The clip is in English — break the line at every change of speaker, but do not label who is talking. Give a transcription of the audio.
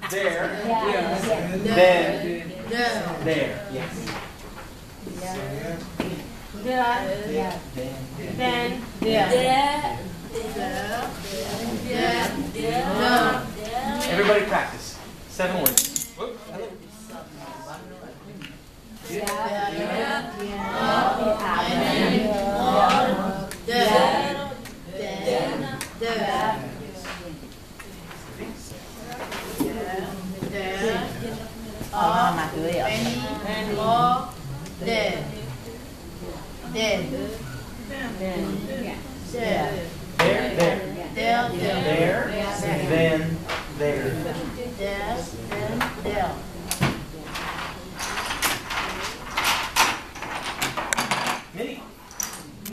There.
Yes.
Then.
There.
There. Yes.
Yes.
Then.
Then.
Everybody practice. 7 words. Whoop. There. There. There. Then. There.